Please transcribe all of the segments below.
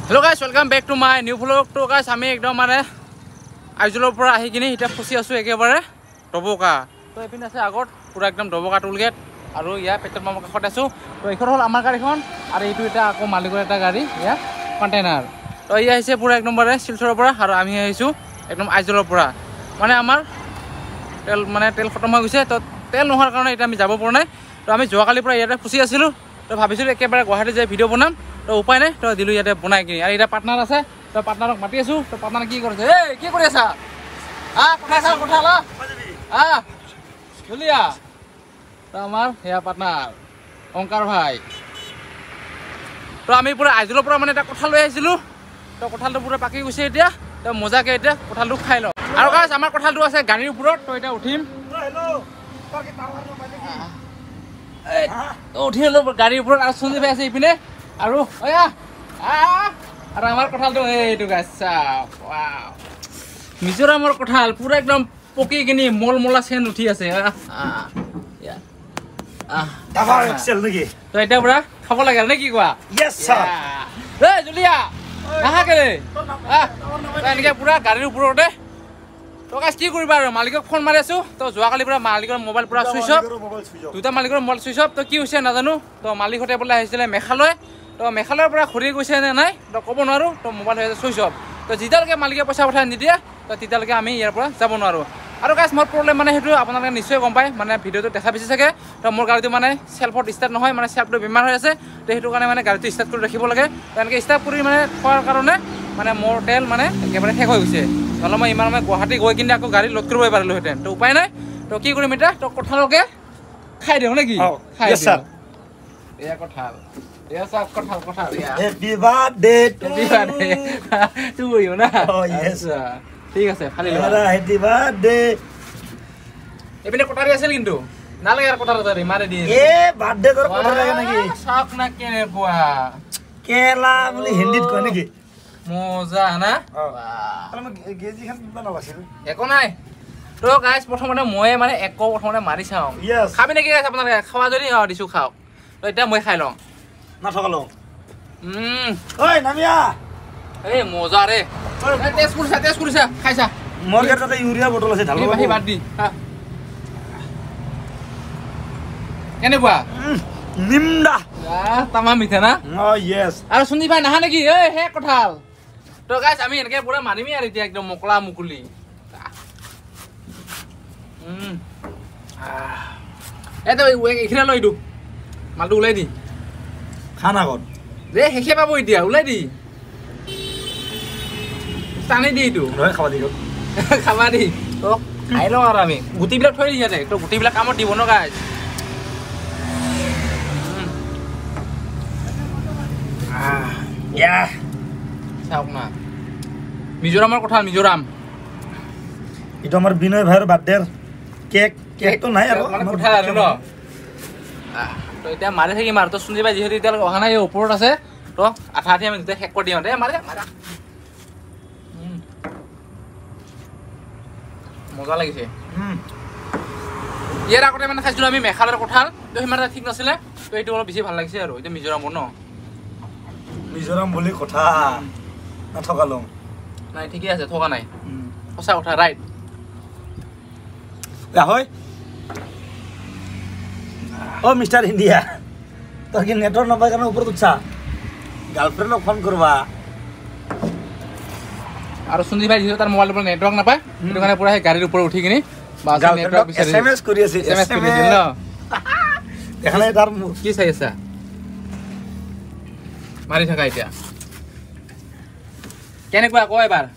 Hello guys, welcome back to my new vlog. To guys, আমি একদম মানে আইজলৰ পৰা আহি কিনি এটা ফসি আছো একেবাৰে ডবকা। তো এপিনে আছে আগত পুৰা একদম ডবকা টুল গেট আৰু ইয়া পেট্ৰল পাম্পৰ কাষত আছো। তো এইখন হ'ল আমাৰ গাড়ীখন আৰু এইটো এটা আকৌ মালিকৰ এটা গাড়ী ইয়া কন্টেইনাৰ। তো ইয়া আহিছে পুৰা এক নম্বৰে শিলচৰৰ পৰা আৰু আমি আহিছো একদম আইজলৰ পৰা। মানে আমাৰ তেল খতম হৈ গৈছে। তো তেল নোহোৱাৰ কাৰণে এটা আমি যাব পৰা নাই। তো আমি যোৱাকালিৰ পৰা ইয়াতে ফসি আছিলো। তো ভাবিছিলো একেবাৰে গুৱাহাটী যাই ভিডিঅ' বনাম। তো উপায় নাই, তো দিলো ইয়াতে বনাই কিনি। আৰু এটা পাৰ্টনাৰ আছে, তো পাৰ্টনাৰক মাতি আছো। তো পাৰ্টনাৰ কি কৰিছে? এই কি কৰি আছা? কথা জুলিয়া। তো আমাৰ সেয়া পাৰ্টনাৰ অংকাৰ ভাই। তো আমি পুৰা আইজলৰ পৰা মানে এটা কঁঠাল লৈ আহিছিলো। তো কঁঠালটো পুৰা পাকি গৈছে এতিয়া। তো মজাকে এতিয়া কঁঠালটো খাই লওঁ। আৰু গাইছ আমাৰ কঁঠালটো আছে গাড়ীৰ ওপৰত। তো এতিয়া উঠিম। উঠি হলো গাড়ীৰ ওপৰত আৰু চুলি ভাই আছে ইপিনে। আৰু আৰু আমাৰ কঁঠালটো এইটো গাছা মিজোৰামৰ কঁঠাল পুৰা একদম পকি কিনি মল মলা চেন উঠি আছে। তো এতিয়া পুৰা খাব লাগে নে কি কোৱা? জুলিয়া নাহা কেলে এনেকে পুৰা গাড়ীৰ ওপৰতে। তো গাইছ কি কৰিবা আৰু মালিকক ফোন মাৰি আছো। তো যোৱাকালিৰ পৰা মালিকৰ মোবাইল পুৰা চুইচ অফ, দুটা মালিকৰ মোবাইল চুইচ অফ। তো কি হৈছে নাজানো। তো মালিকহঁতে বোলে আহিছিলে মেঘালয়। তো মেঘালয়ৰ পৰা ঘূৰি গৈছে নে নাই তো ক'ব নোৱাৰো। তো মোবাইল হৈ আছে চুইচ অফ। তো যেতিয়ালৈকে মালিকে পইচা পঠাই নিদিয়ে তো তেতিয়ালৈকে আমি ইয়াৰ পৰা যাব নোৱাৰো। আৰু গাইছ মোৰ প্ৰব্লেম মানে সেইটো আপোনালোকে নিশ্চয় গম পায়, মানে ভিডিঅ'টো দেখা পাইছে চাগে। তো মোৰ গাড়ীটো মানে চেল্ফত ষ্টাৰ্ট নহয়, মানে চেল্ফটো বেমাৰ হৈ আছে। তো সেইটো কাৰণে মানে গাড়ীটো ষ্টাৰ্ট কৰি ৰাখিব লাগে। তো এনেকৈ ষ্টাৰ্ট কৰি মানে থোৱাৰ কাৰণে মানে মোৰ তেল মানে একেবাৰে শেষ হৈ গৈছে। নহ'লে মই ইমান মানে গুৱাহাটী গৈ কিনে আকৌ গাড়ী লোড কৰিবই পাৰিলোহেঁতেন। তো উপায় নাই। তো কি কৰিম এতিয়া? তো কঁঠালকে খাই দিওঁ নেকি? খাই দিওঁ। এয়া কঁঠাল, এয়া চাওক কঁঠাল কঁঠাল। Happy birthday to you না? আচ্ছা ঠিক আছে খালি লোৱা। Happy birthday. এপিনে কটাৰী আছিল কিন্তু নালাগে আৰু কটাৰী মাৰি দিয়ে। বাৰ্থডে তোৰ কটাৰী লাগে নেকি? চাওক না কেনেকুৱা কেলা বুলি হিন্দীত কয় নেকি? মজা না? গেজিখন বনাব আছিল। একো নাই। তো গাইছ প্ৰথমতে মই মানে প্ৰথমতে মাৰি চাওঁ। খাবি নেকি গাইছ আপোনালোকে? খাৱা যদি দিছো খাওক। তো এতিয়া মই খাই লওঁ। নাথকালো ঐ নামিয়া। এই মজা ৰে। টেষ্ট কৰিছা খাইছা? মোৰ তাতে ইউৰিয়া বটল আছে ঢালো বাহি বাদ দি। কেনেকুৱা? নিমডা তামা মিঠা না? আৰু শুনি পাই নাহা নেকি? এই হে কঁঠাল। তো গাইছ আমি এনেকে পুৰা মাৰিমেই আৰু এতিয়া একদম মকলা মুকলি। এইটো এইখিনি লৈ দিওঁ মালটো ওলাই দি খানা কত ৰে শেষে পাব এতিয়া ওলাই দি টানি দি এইটো খাবা দি খাবা দি। তো খাই লওঁ আৰু আমি গুটিবিলাক থৈ দি ইয়াতে। তো গুটিবিলাক কামত দিব ন গাইছ। চাওক না মিজোৰামৰ কঁঠাল মিজোৰাম। এইটো আমাৰ বিনয় ভাইৰ বাৰ্থডেৰ কেকটো নাই আৰু কঁঠাল আৰু ন। তো এতিয়া মাৰি থাকিম আৰু। তো শুনি পাই যিহেতু এতিয়ালৈকে অহা নাই ওপৰত আছে। তো আঠা আঠি আমি দুটাই শেষ কৰি দিওঁ। দে মাৰে মাৰা মজা লাগিছে। ইয়াৰ আগতে মানে খাইছিলো আমি মেঘালয়ৰ কঁঠাল। তো সিমান এটা ঠিক নাছিলে। তো এইটো অলপ বেছি ভাল লাগিছে আৰু এতিয়া মিজোৰামৰ ন। মিজোৰাম বুলি কথা নাথকালো নাই ঠিকে আছে থকা নাই সঁচা কথা ৰাইট। হয় অ মিষ্টাৰ ইণ্ডিয়া তোৰ কি নেটৱৰ্ক নাপায় কাৰণে ওপৰত উঠছা? গাৰ্লফ্ৰেণ্ডক ফোন কৰবা। আৰু সঞ্জীৱ ভাই যিহেতু তাৰ মোবাইলৰ পৰা নেটৱৰ্ক নাপায় সেইটো কাৰণে পুৰা সেই গাড়ীৰ ওপৰত উঠি কিনি SMS কৰি আছে। দেখা নাই তাৰ কি চাই আছা? মাৰি থাকা এতিয়া। কেনেকুৱা কয় এবাৰ?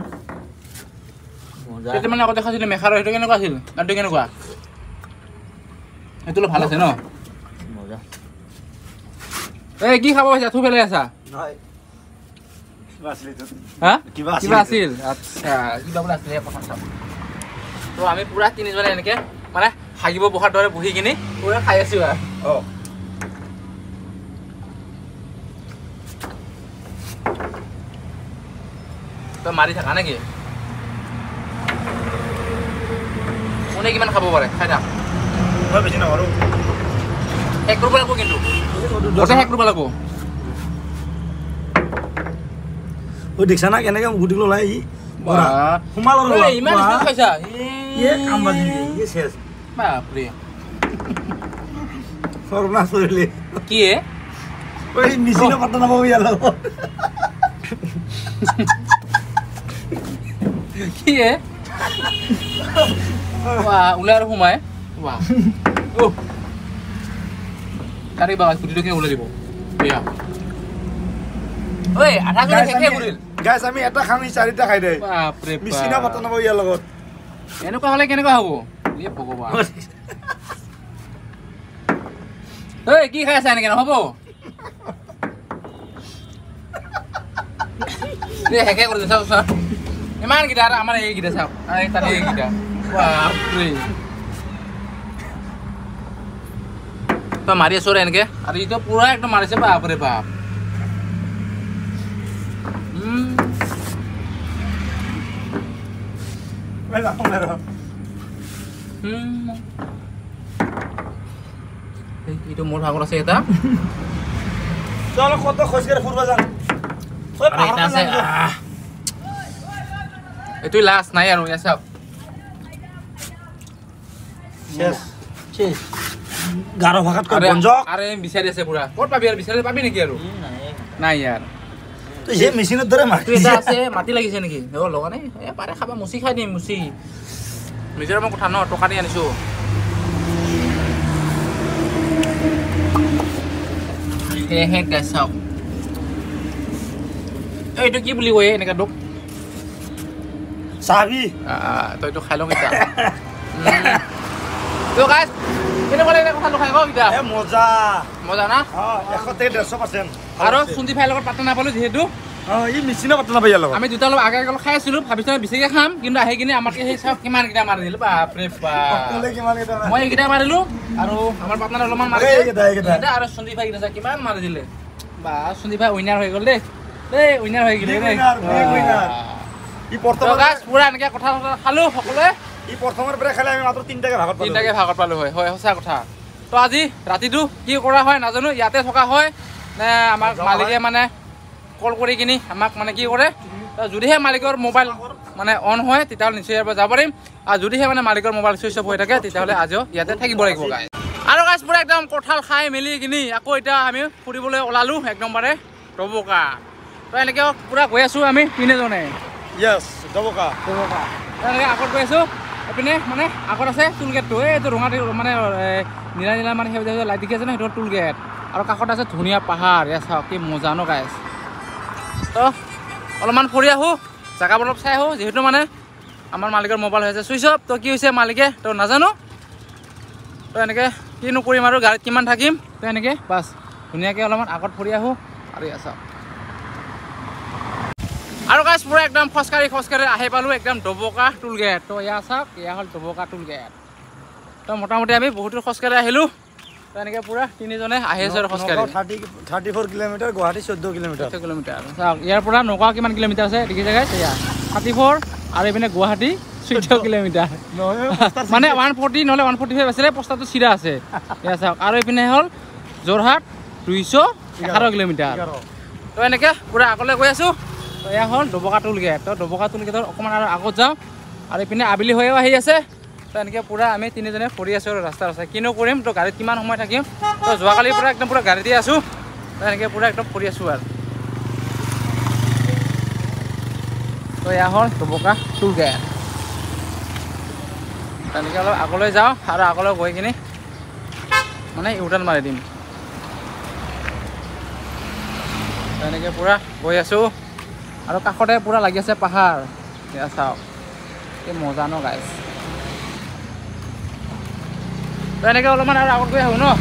সেইটো মানে আগতে খাইছিলো মেঘালয়। সেইটো কেনেকুৱা আছিল? আৰু কেনেকুৱা? সেইটো অলপ ভাল আছে ন? এই কি খাব পাইছা? থু পেলাই আছা? কিবা আছিল? আচ্ছা কিবা বোলে আছিল কথা চাব। তো আমি পুৰা তিনিজনে এনেকে মানে হাগিব বহাৰ দৰে বহি কিনি পুৰা খাই আছো আৰু। তই মাৰি থাকা নেকি? কোনে কিমান খাব পাৰে খাই থাক। মই বেছি নামাৰো। শেষ কৰিব লাগিব কিন্তু গোটেই শেষ কৰিব লাগিব। ও দেখছা না কেনেকে গুটি ললাই ই বাহ সোমাল ৰ এই ইমান স্পীড খাইছা ইয়ে কাম বাজি ইয়ে শেষ বাপৰে সর্বনাশ হইলে কি এ ওই মিছিনো পাতা না বাবু ইয়ালো কি এ বাহ ওলাই আৰু সোমাই বাহ ও কাৰি বাবা কুটিটোকে ওলাই দিব এয়া ঐ আধা কৰি শেষে কৰিল গাইস আমি এটা খামি চাৰিটা খাই দে বাপৰে মিছিনো পাতা না বাবু ইয়াৰ লগত এনেকুৱা হলে কেনেকুৱা হ'ব এ ভগৱান ঐ কি খাই আছা এনেকে নহ'ব শেষে কৰি চাওক চাওক ইমান গীতা আমাৰ এইকেইটা চাওক তাতে এইকেইটা বাপৰে তই মাৰি আছ এনেকে আৰু ইটো পুৰা একদম মাৰিছে বাপৰে বাপ এইটো মোৰ ভাগত আছে এটা চল কত খোজকাঢ়ি ফুৰবা যাম এইটো লাষ্ট নাই আৰু ইয়াত চাওক শেষ শেষ গাৰো ভাষাত কয় বঞ্জক আৰে বিচাৰি আছে পুৰা ক'ত পাবি আৰু বিচাৰি পাবি নেকি আৰু নাই ইয়াৰ তো এই মেচিনৰ দৰে মাৰি এটা আছে মাটি লাগিছে নেকি অ লগা নাই এ পাৰে খাবা মুচি খাই দিম মুচি নিজৰ মই কথা ন টকা দি আনিছো হে গাইছ চাওক এইটো কি বুলি কয় এনেকা দুখ চাবি তইতো খাই লওঁ এতিয়া তো গাইছ কেনেকুৱা লাগিলে কথাটো খাই কওক এতিয়া মজা মজা না 100% আৰু চুন্দি ফাইৰ লগত পাতা নাপালো যিহেতু ই মেচিনৰ পাতা নাপাই ইয়াৰ লগত আমি দুটা অলপ আগে খাই আছিলো ভাবিছো বেছিকে খাম কিন্তু আহি কিনে আমাকে সেই চাওক কিমান কেইটা মাৰি দিলো বাপৰে বাপ মই এইকেইটা মাৰিলো আৰু আমাৰ পাৰ্টনাৰ অলপমান মাৰিলে আৰু চুন্দি ফাই কেইটা কিমান মাৰি দিলে বা চুন্দি ফাই উইনাৰ হৈ গ'ল দেই উইনাৰ হৈ গ'লে ই প্ৰথম পুৰা এনেকে কথা খালো সকলোৱে ই প্ৰথমৰ পৰা খালে আমি মাত্ৰ তিনটাকে ভাগত পালো হয় সঁচা কথা তো আজি ৰাতিটো কি কৰা হয় নাজানো ইয়াতে থকা হয় নে আমাৰ মালিকে মানে কল কৰি কিনি আমাক মানে কি কৰে যদিহে মালিকৰ মোবাইল মানে অন হয় তেতিয়াহ'লে নিশ্চয় ইয়াৰ পৰা যাব পাৰিম আৰু যদিহে মানে মালিকৰ মোবাইল চুইচ অফ হৈ থাকে তেতিয়াহ'লে আজিও ইয়াতে থাকিব লাগিব গাইজ আৰু গাইজ পুৰা একদম কঁঠাল খাই মেলি কিনি আকৌ এতিয়া আমি ফুৰিবলৈ ওলালো একদমবাৰে ডবকা তো এনেকৈ পুৰা গৈ আছোঁ আমি তিনিজনে ডবকা এনেকৈ আগত গৈ আছোঁ এইপিনে মানে আগত আছে টুল গেটটো এইটো ৰঙা মানে নীলা নীলা মানে সেউজীয়া লাইট দেখি আছে ন সেইটো টুল গেট আৰু কাষত আছে ধুনীয়া পাহাৰ ইয়াত চাওক কি মজা ন গাইজ তো অলপমান ফুৰি আহোঁ জেগাবোৰ অলপ চাই আহোঁ যিহেতু মানে আমাৰ মালিকৰ মোবাইল হৈছে চুইচ অফ তো কি হৈছে মালিকে তো নাজানো তো এনেকৈ কিনো কৰিম আৰু গাড়ীত কিমান থাকিম তো এনেকৈ বাছ ধুনীয়াকৈ অলপমান আগত ফুৰি আহোঁ আৰু ইয়াত চাওক আৰু গাইজ পুৰা একদম খোজকাঢ়ি আহি পালোঁ একদম ডবকা টুল গেট তো ইয়াত চাওক এয়া হ'ল ডবকা টুল গেট তো মোটামুটি আমি বহুতো খোজকাঢ়ি আহিলোঁ তো এনেকৈ পুৰা তিনিজনে আহি আছোঁ আৰু খোজকাঢ়ি 34 কিলোমিটাৰ গুৱাহাটী 14 কিলোমিটাৰ চাওক ইয়াৰ পৰা নগাঁও কিমান কিলোমিটাৰ আছে দেখিছে গাইজ এয়া 34 আৰু এইপিনে গুৱাহাটী 14 কিলোমিটাৰ মানে 140 নহ'লে 145 আছিলে প্ৰস্তাৱটো চিধা আছে এয়া চাওক আৰু এইপিনে হ'ল যোৰহাট 211 কিলোমিটাৰ তো এনেকৈ পুৰা আগলৈ গৈ আছোঁ তো এয়া হ'ল ডবকা টুল গেট তো ডবকা টুল গেটৰ অকণমান আৰু আগত যাওঁ আৰু এইপিনে আবেলি হৈও আহি আছে তো এনেকৈ পুৰা আমি তিনিজনে ফুৰি আছোঁ আৰু ৰাস্তা কিনো কৰিম তো গাড়ীত কিমান সময় থাকিম তো যোৱাকালিৰ পৰা একদম পুৰা গাড়ীতে আছোঁ তো এনেকৈ পুৰা একদম ফুৰি আছোঁ আৰু তো এয়া হ'ল ডবকা টুল গেট তেনেকৈ অলপ আগলৈ যাওঁ আৰু আগলৈ গৈ কিনি মানে ইউটাৰ্ণ মাৰি দিম তেনেকৈ পুৰা গৈ আছোঁ আৰু কাষতে পুৰা লাগি আছে পাহাৰ এয়া চাওক কি মজা ন গাইজ তো এনেকৈ অলপমান আৰু আগত গৈ আহোঁ ন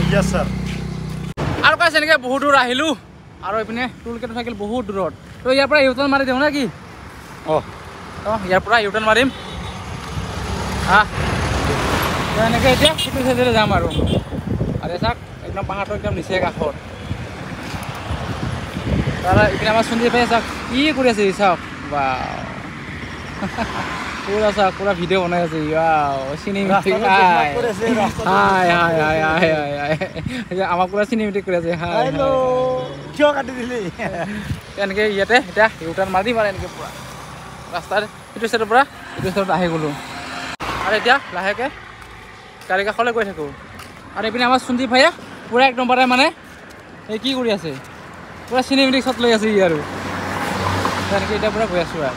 আৰু গাইজ এনেকৈ বহুত দূৰ আহিলোঁ আৰু এইপিনে টুল গেট থাকিল বহুত দূৰত তো ইয়াৰ পৰা ইউটাৰ্ণ মাৰি দিওঁ নে কি অঁ ইয়াৰ পৰা ইউটাৰ্ণ মাৰিম তো এনেকৈ এতিয়া সিটো চাইডে যাম আৰু চাওক একদম পাহাৰটো একদম নিচে কাষত তাৰ এইপিনে আমাৰ চুন্দি পাই চাওক কি কৰি আছে চাওক বা পুৰা চাওক পুৰা ভিডিঅ' বনাই আছে চিনেমেটিক হাই আমাক পুৰা চিনেমেটিক কৰি আছে হাই কিয় কাটি দিলি এনেকৈ ইয়াতে এতিয়া ইউটাৰ্ণ মাৰি দিম আৰু এনেকৈ পূৰা ৰাস্তাৰ এইটো চাইডৰ পৰা এইটো চাইডত আহি গ'লোঁ আৰু এতিয়া লাহেকৈ গাড়ী কাষলৈ গৈ থাকোঁ আৰু এইপিনে আমাৰ সঞ্জীৱ ভাইয়া পূৰা এক নম্বৰে মানে এই কি কৰি আছে পূৰা চিনেমেটিক শ্বট লৈ আছে ই আৰু তেনেকৈ এতিয়া পূৰা গৈ আছোঁ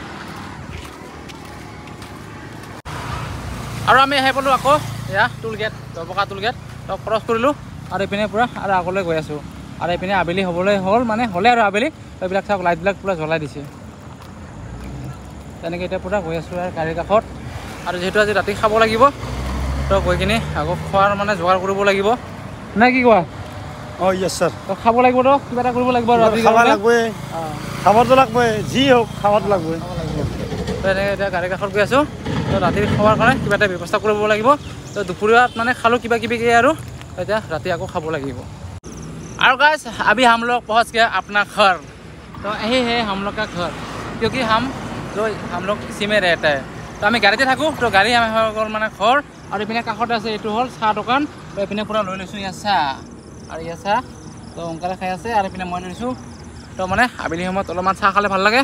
আৰু আমি আহি পালোঁ আকৌ এয়া টোল গেট দবকা টোল গেট তো ক্ৰছ কৰিলোঁ আৰু এইপিনে পূৰা আৰু আগলৈ গৈ আছোঁ আৰু এইপিনে আবেলি হ'বলৈ হ'ল মানে হ'লে আৰু আবেলি এইবিলাক চাওক লাইটবিলাক পূৰা জ্বলাই দিছে তেনেকৈ এতিয়া পূৰা গৈ আছোঁ আৰু গাড়ীৰ কাষত আৰু যিহেতু আজি ৰাতি খাব লাগিব তো গৈ কিনি আকৌ খোৱাৰ মানে যোগাৰ কৰিব লাগিব নে কি কোৱা অঁ য়েছ ছাৰ তো খাব লাগিব তো কিবা এটা কৰিব লাগিব ৰাতি খাব লাগবই খাবতো লাগবই যি হওক খাবতো লাগবই তো এনেকৈ এতিয়া গাড়ীৰ কাষত গৈ আছোঁ তো ৰাতি খোৱাৰ কাৰণে কিবা এটা ব্যৱস্থা কৰিব লাগিব তো দুপৰীয়াত মানে খালোঁ কিবা কিবিকৈ আৰু এতিয়া ৰাতি আকৌ খাব লাগিব और गाइस अभी हम लोग पहुंच गए अपना घर तो यही है हम लोग का घर क्योंकि हम लोग इसी में रहता है तो आम गाड़ी थको तो गाड़ी गल मैं घर और इपिने काखते आछे एटु हल चाह दुकान तो इपिने पूरा लै लैसो इया चाह और इया चाह तो अंकले खाई आछे और इपिने मैं लैसो तो माने आबेली समयत अलपमान चाह खाले भाल लागे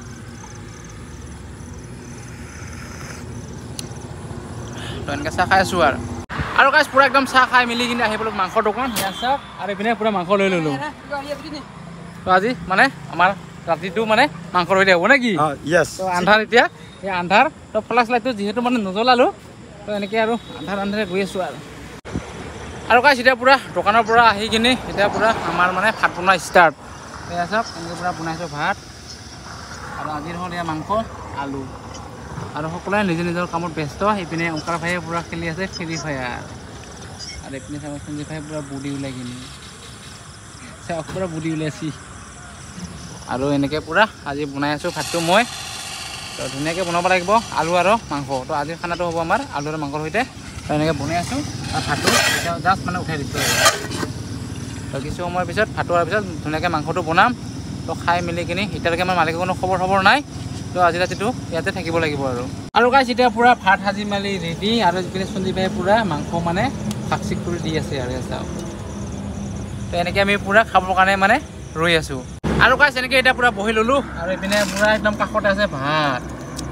तो एनके चाह खाई आछो আৰু গাইছ পুৰা একদম চাহ খাই মিলি কিনে আহি পালোঁ মাংসৰ দোকান সেয়া চাওক আৰু এইপিনে পুৰা মাংস লৈ ল'লোঁ তো আজি মানে আমাৰ ৰাতিটো মানে মাংস লৈ হ'ব নে কি তো আন্ধাৰ এতিয়া এই আন্ধাৰ তো ফ্লাছ লাইটটো যিহেতু মানে নজ্বলালোঁ তো এনেকৈ আৰু আন্ধাৰে গৈ আছোঁ আৰু গাইছ এতিয়া পুৰা দোকানৰ পৰা আহি কিনে এতিয়া পুৰা আমাৰ মানে ভাত বনোৱা ষ্টাৰ্ট সেয়া চাওক এনেকৈ পুৰা বনাইছোঁ ভাত আৰু আজিৰ হ'ল এয়া মাংস আলু আৰু সকলোৱে নিজৰ নিজৰ কামত ব্যস্ত এইপিনে অংকাৰ ভাইয়ে পূৰা খেলি আছে ফ্ৰী ফায়াৰ আৰু এইপিনে চাব সঞ্জীৱ ভাই পূৰা বুডি ওলাই কিনি চাওক পূৰা বুডি ওলাইছি আৰু এনেকৈ পূৰা আজি বনাই আছোঁ ভাতটো মই তো ধুনীয়াকৈ বনাব লাগিব আলু আৰু মাংস তো আজিৰ খানাটো হ'ব আমাৰ আলু আৰু মাংসৰ সৈতে তো এনেকৈ বনাই আছোঁ আৰু ভাতটো এতিয়া জাষ্ট মানে উঠাই দিছোঁ তো কিছু সময়ৰ পিছত ভাতটো হোৱাৰ পিছত ধুনীয়াকৈ মাংসটো বনাম তো খাই মেলি কিনি এতিয়ালৈকে আমাৰ মালিকৰ কোনো খবৰ নাই তো আজি ৰাতিটো ইয়াতে থাকিব লাগিব আৰু গাইছ এতিয়া পূৰা ভাত সাজি মেলি ৰেডি আৰু এইপিনে সঞ্জীৱ ভাই পূৰা মাংস মানে ভাগ চিক কৰি দি আছে আৰু চাওক তো এনেকৈ আমি পূৰা খাবৰ কাৰণে মানে ৰৈ আছোঁ আৰু গাইছ এনেকৈ এতিয়া পূৰা বহি ল'লোঁ আৰু এইপিনে পূৰা একদম কাষতে আছে ভাত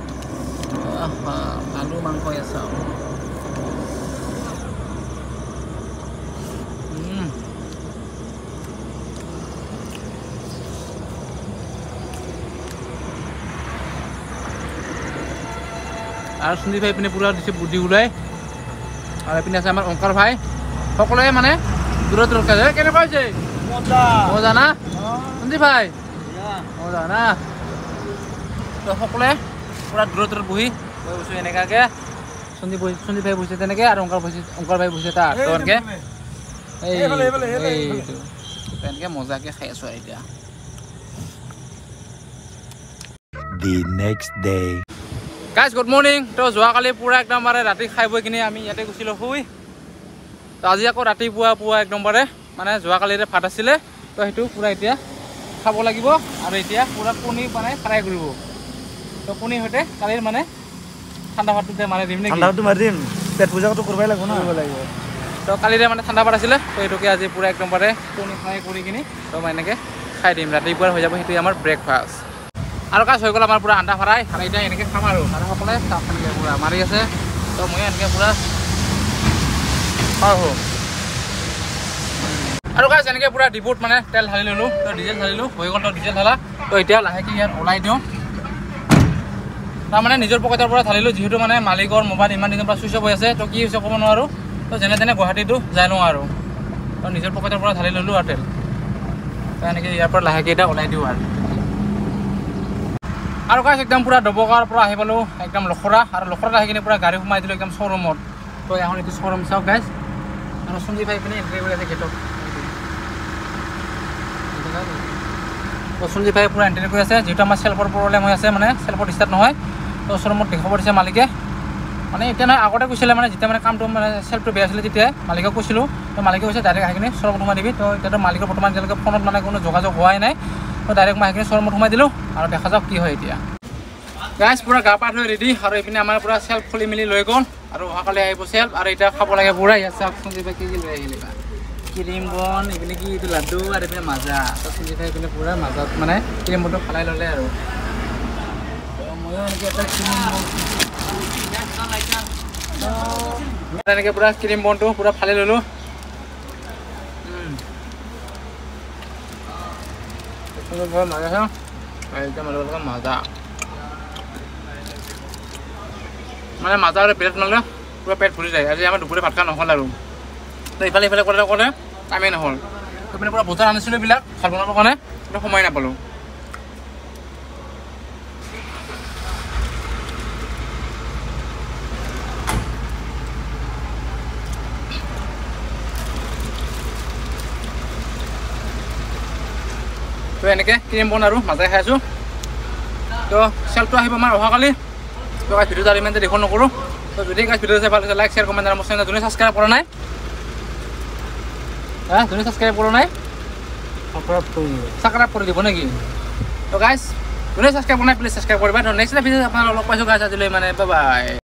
আলু মাংস চাওক আৰু সঞ্জীৱ ভাই পিনে পূৰা দিছে বুদ্ধি ওলাই আৰু এইপিনে আছে আমাৰ অংকাৰ ভাই সকলোৱে মানে দূৰত দূৰত খাইছে কেনেকুৱা হৈছে মজা না সঞ্জীৱ ভাই মজা না তো সকলোৱে পূৰা দূৰত বহি বহিছোঁ এনেকুৱাকৈ সঞ্জীৱ ভাই বহিছে তেনেকৈ আৰু অংকাৰ ভাই বহিছে তাৰ তো এনেকৈ এইটো তেনেকৈ মজাকৈ খাই আছোঁ আৰু এতিয়া The next day guys good morning তো যোৱাকালি পূৰা একদম বাৰে ৰাতি খাই বৈ কিনি আমি ইয়াতে গৈছিলোঁ শুই তো আজি আকৌ ৰাতিপুৱা একদম বাৰে মানে যোৱাকালিৰে ভাত আছিলে তো সেইটো পূৰা এতিয়া খাব লাগিব আৰু এতিয়া পূৰা কণী মানে ফ্ৰাই কৰিব তো কণীৰ সৈতে কালিৰ মানে ঠাণ্ডা ভাতটোতে মাৰি দিম নেকি ঠাণ্ডা ভাতটো মাৰি দিম পেট পূজাটো কৰিবই লাগিব তো কালিৰে মানে ঠাণ্ডা ভাত আছিলে তো সেইটোকে আজি পূৰা একদম বাৰে কণী ফ্ৰাই কৰি কিনি তো মই এনেকৈ খাই দিম ৰাতিপুৱা হৈ যাব সেইটোৱে আমাৰ ব্ৰেকফাষ্ট আৰু গাইছ হৈ গ'ল আমাৰ পূৰা আন্দা ফ্ৰাই আৰু এতিয়া এনেকৈ খাম আৰু সকলোৱে চাহ এনেকৈ পূৰা মাৰি আছে তো মই এনেকৈ পূৰা খাওঁ আৰু গাইছ এনেকৈ পূৰা ডিপুত মানে তেল ঢালি ল'লোঁ তো ডিজেল ঢালিলোঁ হৈ গ'ল তো ডিজেল ঢালা তো এতিয়া লাহেকৈ ইয়াত ওলাই দিওঁ তাৰমানে নিজৰ পকেটৰ পৰা ঢালিলোঁ যিহেতু মানে মালিকৰ মোবাইল ইমান দিনৰ পৰা চুইচ অফ হৈ আছে তো কি হৈছে ক'ব নোৱাৰোঁ তো যেনে তেনে গুৱাহাটীটো যাই লওঁ আৰু তো নিজৰ পকেটৰ পৰা ঢালি ল'লোঁ আৰু তেল তো এনেকৈ ইয়াৰ পৰা লাহেকৈ এতিয়া ওলাই দিওঁ আৰু গাইছ একদম পূৰা ডবকাৰ পৰা আহি পালোঁ একদম লখৰা আৰু লখৰাত আহি কিনে পূৰা গাড়ী সোমাই দিলোঁ একদম শ্ব'ৰুমত তো এখন এইটো শ্ব'ৰুম চাওক গাইছ আৰু সঞ্জীৱ ভাই পিনে এণ্ট্ৰি কৰি আছে গেটত তো সঞ্জীৱ ভাই পূৰা এণ্ট্ৰি কৰি আছে যিহেতু আমাৰ চেল্ফৰ প্ৰব্লেম হৈ আছে মানে চেল্ফত ষ্টাৰ্ট নহয় তো শ্ব'ৰুমত দেখাব দিছে মালিকে মানে এতিয়া নহয় আগতে কৈছিলে মানে যেতিয়া মানে কামটো মানে চেল্ফটো বেয়া আছিলে তেতিয়া মালিকক কৈছিলোঁ তো মালিকে কৈছে ডাইৰেক্ট আহি কিনে শ্ব'ৰুমত সোমাই দিবি তো এতিয়াতো মালিকৰ বৰ্তমান এতিয়ালৈকে ফোনত মানে কোনো যোগাযোগ হোৱাই নাই তো ডাইৰেক্ট মই আহি কিনে শ্ব'ৰুমত সোমাই দিলোঁ আৰু দেখা যাওক কি হয় এতিয়া গাইছ পূৰা গা পা ধুই ৰেডি আৰু এইপিনে আমাৰ পূৰা চেল্ফ খুলি মেলি লৈ গ'ল আৰু অহাকালি আহিব চেল্ফ আৰু এতিয়া খাব লাগে পূৰা ইয়াত চাওক সঞ্জীৱ ভাই কি লৈ আহিলে ক্ৰীম বন এইপিনে কি এইটো লাড্ডু আৰু এইপিনে মাজা তো খুন্দি খাই পিনে পুৰা মাজত মানে ক্ৰীম বনটো ফেলাই ল'লে আৰু ময়ো এনেকৈ এটা ক্ৰীম বন এনেকৈ পুৰা ক্ৰীম বনটো পুৰা ফালি ল'লোঁ মাজা চাওঁ একদম মাজা মানে মাজা আৰু প্লেট মাৰিলে পুৰা পেট ভৰি যায় আজি আমাৰ দুপৰীয়া ভাত খোৱা নহ'ল আৰু তো ইফালে ইফালে কৰোঁতে কামেই নহ'ল সেইপিনে পুৰা বজাৰ আনিছিলোঁ এইবিলাক ভাত বনাবৰ কাৰণে কিন্তু সময় নাপালোঁ তো এনেকৈ ক্ৰীম বন আৰু মাজাই খাই আছোঁ তো চেলটো আহিব আমাৰ অহাকালি তো ভিডিঅ'টো আৰু ইমান দেখোন নকৰোঁ তো যদি ভিডিঅ' চাই ভাল লাগিছে লাইক শ্বেয়াৰ কমেণ্ট আৰু মোৰ চেনেল যোনে ছাবস্ক্ৰাইব কৰা নাই যোনে ছাবস্ক্ৰাইব কৰা নাই ছাবস্ক্ৰাইব কৰি দিব নেকি তো গাইজ যোনে ছাবস্ক্ৰাইব কৰা নাই প্লিজ ছাবস্ক্ৰাইব কৰিবা তো নেক্সট ভিডিঅ'ত আপোনালোক লগ পাইছোঁ গাইজ আজিলৈ মানে বাই বাই